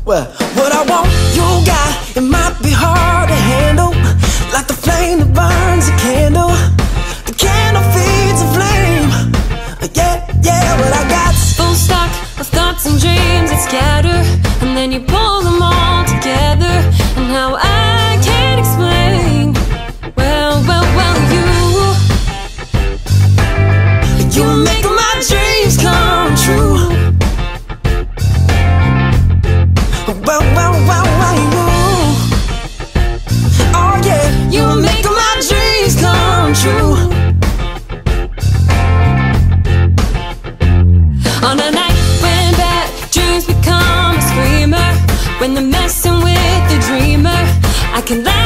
What I want, you got, it might be hard to handle. Like the flame that burns a candle. The candle feeds a flame. Yeah, yeah, what I got. Full stock of thoughts and dreams that scatter, and then you pull them all together. And how I can't explain. Well, you make my dreams come true. Well, you. Oh yeah, you make my dreams come true. On a night when bad dreams become a screamer, when they're messing with the dreamer, I can laugh